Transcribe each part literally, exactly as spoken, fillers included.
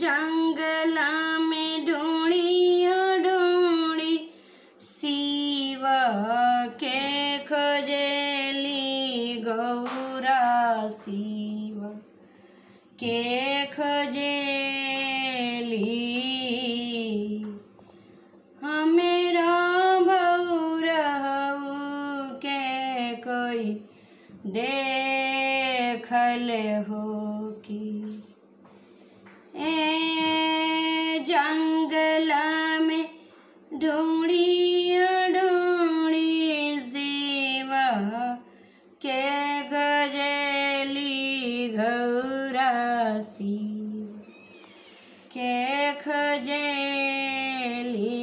जंगल में ढूंढी ढूंढी शिव के खोजेली गौरा शिव के खोजेली हमेरा बउरहु के कोई देखल हो कि ए जंगल में ढूंढी ढूंढी शिव के खोजेली गौरा शिव के खोजेली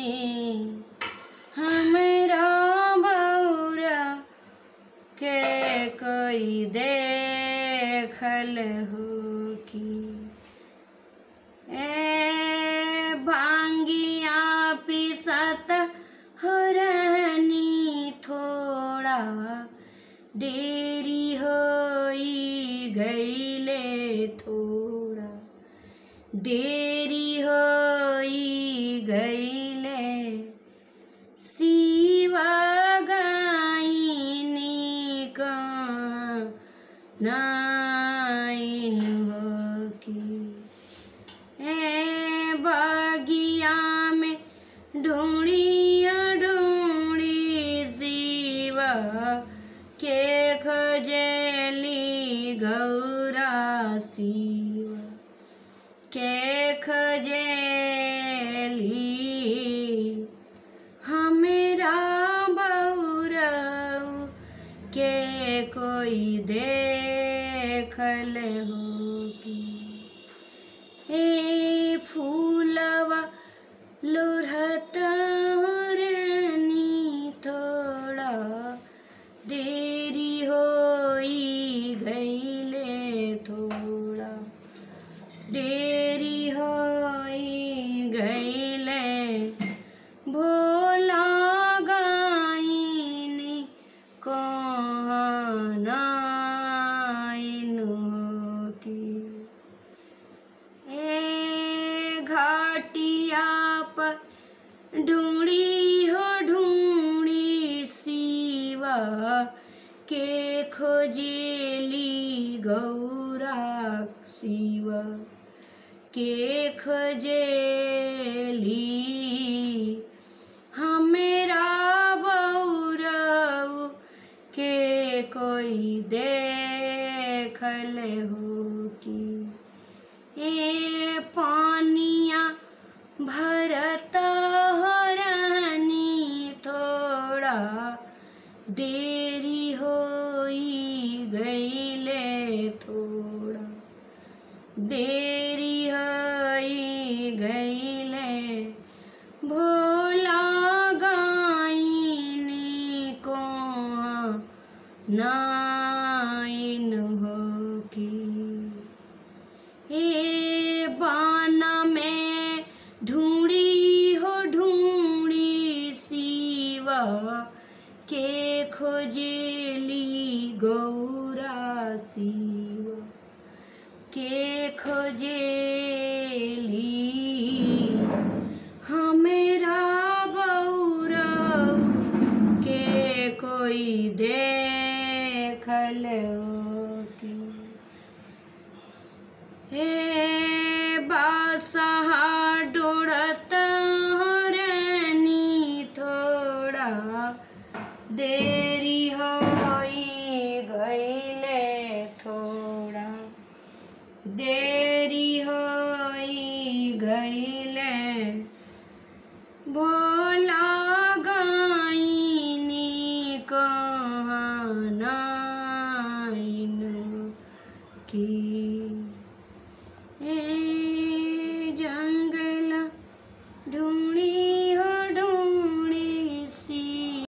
हमरा बउरा के कोई देखल हो कि ए भांगिया पिसत हो रहनी थोड़ा देरी होई गईले थोड़ा देरी होई गईले शिव गाइनी कहाँ नाइन हो कि ए बगिया में ढूंढी ढूंढी शिव के खोजेली गौरा शिव के खोजेली हमेरा बउरहु के कोई देखल हो कि हे फूलवा लोढ़त रहनी थोड़ा देरी होई गईले थोड़ा देरी होई गईले भोला गाइनी कहाँ नाइन हो कि ए घाटिया पर ढूंढी हो ढूंढी शिव के खोजेली गौरा शिव के खोजेली हमेरा बउरहु के कोई देखल हो कि ए पानिया भरत हो रहनी थोड़ा देरी होई गईले थोड़ा देरी होई गईले भोला गाइनी कहाँ नाइन हो कि ए बान में ढूंढी हो ढूंढी शिव के खोजेली गौरा शिव के खोजेली हमेरा बउरहु के कोई देखल हो कि हे बासहा डोड़त हो रहनी थोड़ा देरी होई गईले थोड़ा देरी होई गईले भोला गाइनी कहाँ नाइन कि